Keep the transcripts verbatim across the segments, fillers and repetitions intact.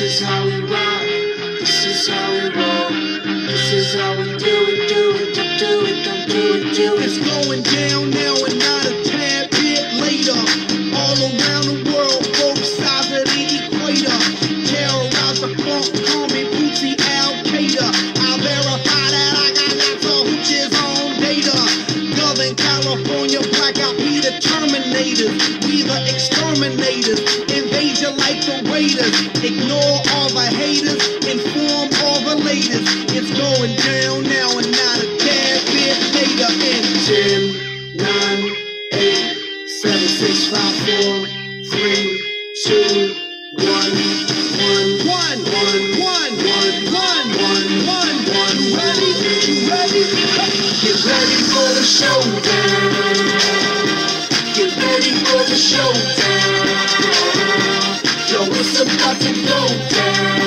This is how we rock. This is how we roll. This is how we do it, do it, don't do it, don't do it, do it. It's going down now and not a tad bit later. All around the world, both sides of the equator. Terrorize the funk, call me Bootsy Al-Qaeda. I verify that I got lots of hooches on data. Southern California, blackout, we the Terminators. We the exterminators, invade you like the Raiders. Ignore all the haters, inform all the latest. It's going down now and not a tad bit later. In ten, nine, eight, seven, six, five, four, three, two, one, one, one, one, one, one, one, one, one, one. Ready? You ready? Get ready for the showdown. Get ready for the showdown. Yo, it's about to go down.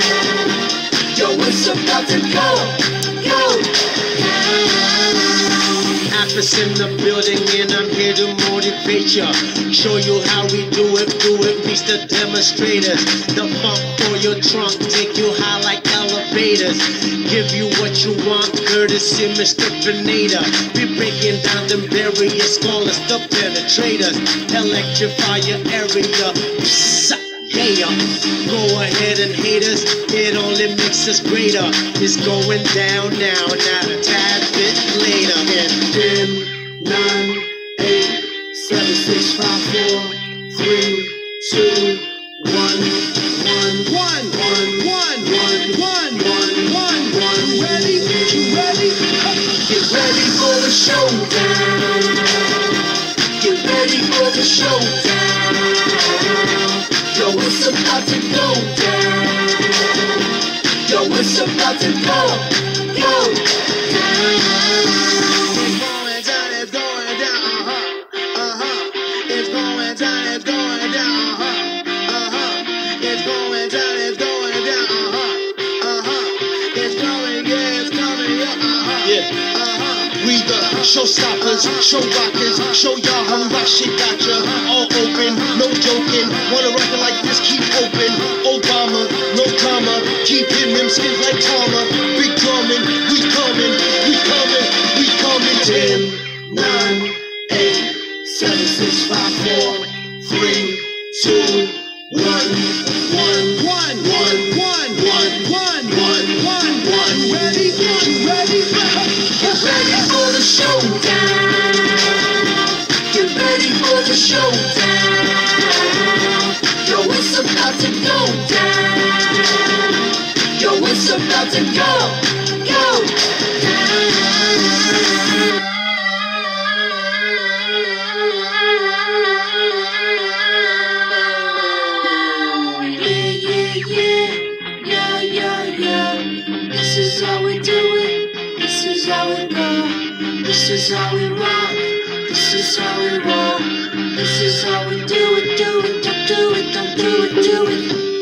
Yo, it's about to go, go down. Office in the building and I'm here to motivate ya. Show you how we do it, do it, reach the demonstrators. The funk for your trunk, take you high like elevators. Give you what you want, courtesy Mister Grenada. We breaking down them barriers, call us the penetrators. Electrify your area, psst, yeah. Go ahead and hate us, it only makes us greater. It's going down now, not a tad bit later. And ten, nine, eight, seven, six, five, four, three, two, one, one, one, one, one, one, one, one, one, one. ready? You ready? Get ready for the showdown. Get ready for the showdown. Yo, it's about to go down. Yo, it's about to go, go down. It's going down, it's going down, uh-huh, uh-huh. It's going down, it's going down, uh-huh, uh-huh. It's going down, it's going down, uh-huh, uh-huh. It's coming, yeah, it's coming, yeah, uh-huh, Yeah. uh-huh. We the showstoppers, show rockers, show y'all how rock shit got ya all open, no joking. Want a record like this, keep open. Obama, no drama, keep hitting them skins like Tama. Big drumming, we coming, we coming, we coming. ten, nine, eight, seven, six, five, four, three, two, one, one, one, one, one, one, one, one, one, one. Ready? You ready? Get ready for the showdown. Get ready for the showdown. Yo, it's about to go down. Yo, it's about to go, go down. Yeah, yeah, yeah, yeah. This is how we do it. This is how we go. This is how we rock. This is how we roll. This is how we do it, do it, don't do it, don't do it, do it.